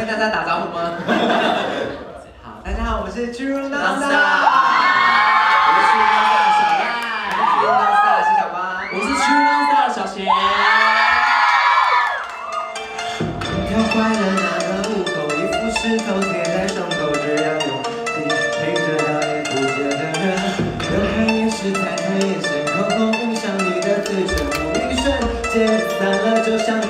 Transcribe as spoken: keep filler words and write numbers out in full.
跟大家打招呼吗？好，大家好，我是 True Nonstop， 我是 True Nonstop 小赖，我是 True Nonstop 是小光，我是 True Nonstop 小贤。跳坏了那个虎口，一副石头贴在胸口，这样用力陪着那也不见的人，人看也是，抬头也是，口红印上你的嘴唇，无一瞬间散了，就像。